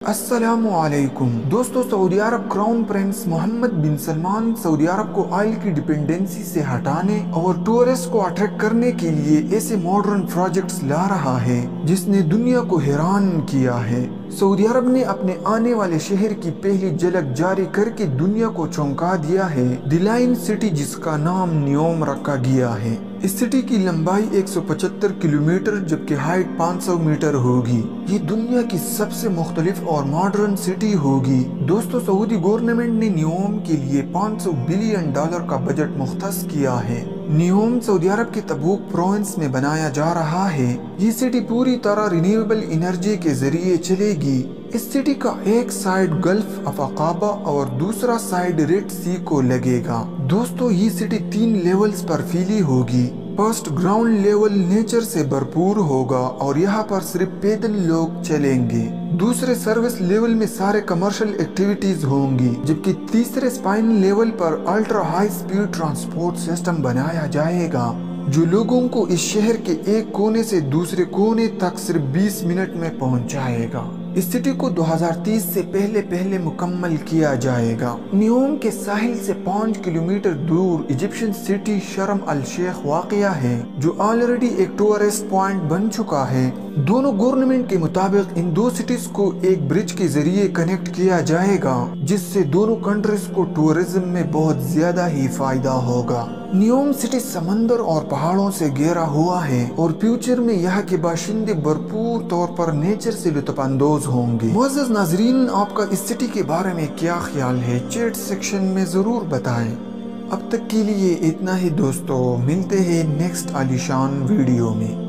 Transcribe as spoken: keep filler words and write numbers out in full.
السلام علیکم دوستو، سعودی عرب crown prince Mohammed bin Salman سعودی عرب کو آئل کی ڈیپینڈنسی سے ہٹانے اور ٹورسٹ کو اٹریکٹ کرنے کے لیے ایسے ماڈرن پروجیکٹس لا رہا ہے جس نے دنیا کو حیران کیا ہے۔ سعودی عرب نے اپنے آنے والے شہر کی پہلی جھلک جاری کر کے دنیا کو چونکا دیا ہے، دی لائن سٹی، جس کا نام نیوم رکھا گیا ہے۔ اس سٹی کی لمبائی ایک سو پچہتر کلومیٹر جبکہ ہائٹ پانچ سو میٹر ہوگی۔ یہ دنیا کی سب سے مختلف اور ماڈرن سٹی ہوگی۔ دوستو، سعودی گورنمنٹ نے نیوم کے لیے پانچ سو بلین ڈالر کا بجٹ مختص کیا ہے۔ نیوم سعودی عرب کے تبوک پروونس میں بنایا جا رہا ہے۔ یہ سٹی پوری طرح رینیویبل انرجی کے ذریعے چلے گی۔ اس سٹی کا ایک سائیڈ گلف آف عقابہ اور دوسرا سائیڈ ریڈ سی کو لگے گا۔ دوستو، یہ سٹی تین لیولز پر پھیلی ہوگی۔ فرسٹ گراؤنڈ لیول نیچر سے بھرپور ہوگا اور یہاں پر صرف پیدل لوگ چلیں گے۔ دوسرے سروس لیول میں سارے کمرشل ایکٹیویٹیز ہوں گی، جبکہ تیسرے اسپائن لیول پر ultra high speed transport system بنایا جائے گا جو لوگوں کو اس شہر کے ایک کونے سے دوسرے کونے تک صرف بیس منٹ میں پہنچائے گا۔ اس سٹی کو دو ہزار تیس سے پہلے پہلے مکمل کیا جائے گا۔ نیوم کے ساحل سے پانچ کلومیٹر دور ایجپشن سٹی شرم الشیخ واقع ہے، جو آلریڈی ایک ٹورسٹ پوائنٹ بن چکا ہے۔ دونوں گورنمنٹ کے مطابق ان دو سٹیز کو ایک برج کے ذریعے کنیکٹ کیا جائے گا، جس سے دونوں کنٹریز کو ٹورزم میں بہت زیادہ ہی فائدہ ہوگا۔ نیوم سٹی سمندر اور پہاڑوں سے گھیرا ہوا ہے اور فیوچر میں یہاں کے باشندے بھرپور طور پر نیچر سے لطف اندوز ہوں گے۔ معزز ناظرین، آپ کا اس سٹی کے بارے میں کیا خیال ہے؟ چیٹ سیکشن میں ضرور بتائیں۔ اب تک کے لیے اتنا ہی دوستو، ملتے ہیں نیکسٹ عالیشان ویڈیو میں۔